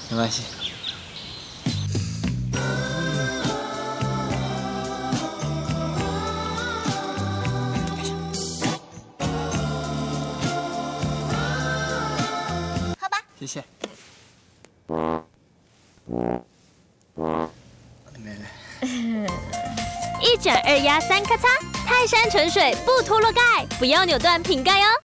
没关系。 喝吧。 谢谢。 1整2压3咔嚓，泰山纯水不脱落盖，不要扭断瓶盖哦。